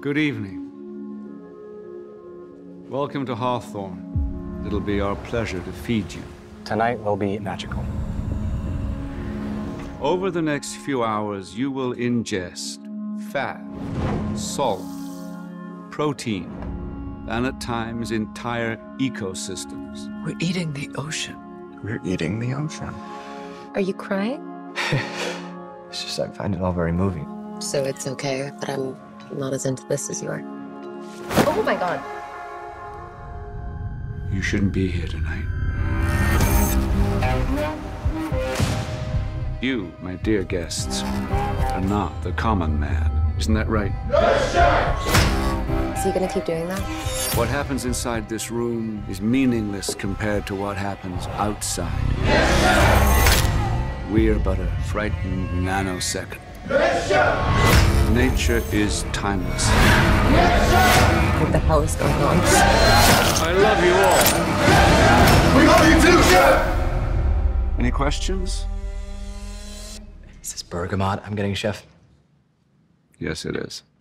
Good evening. Welcome to Hawthorne. It'll be our pleasure to feed you. Tonight will be magical. Over the next few hours, you will ingest fat, salt, protein, and at times entire ecosystems. We're eating the ocean. We're eating the ocean. Are you crying? It's just I find it all very moving. So it's okay that I'm not as into this as you are. Oh my God. You shouldn't be here tonight. You, my dear guests, are not the common man. Isn't that right? Is he gonna keep doing that? What happens inside this room is meaningless compared to what happens outside. We are but a frightened nanosecond. Nature is timeless. What the hell is going on? I love you all. We love you too, Chef! Any questions? Is this bergamot I'm getting, Chef? Yes, it is.